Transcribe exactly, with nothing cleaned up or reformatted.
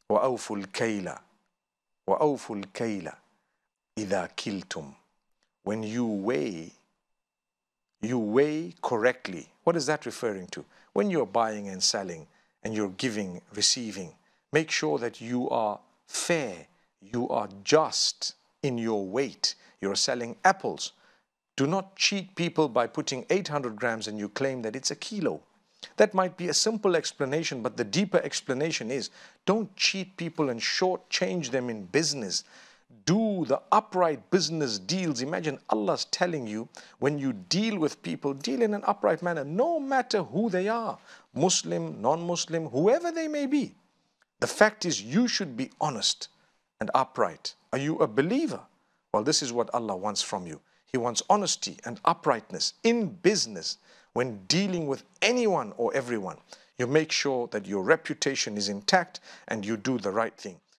وَأَوْفُوا الْكَيْلَ وَأَوْفُوا الْكَيْلَ إِذَا كِلْتُمْ. When you weigh, you weigh correctly. What is that referring to? When you're buying and selling and you're giving, receiving, make sure that you are fair, you are just in your weight. You're selling apples. Do not cheat people by putting eight hundred grams and you claim that it's a kilo. That might be a simple explanation, but the deeper explanation is don't cheat people and shortchange them in business. Do the upright business deals. Imagine Allah's telling you, when you deal with people, deal in an upright manner, no matter who they are, Muslim, non-Muslim, whoever they may be. The fact is, you should be honest and upright. Are you a believer? Well, this is what Allah wants from you. He wants honesty and uprightness in business. When dealing with anyone or everyone, you make sure that your reputation is intact and you do the right thing.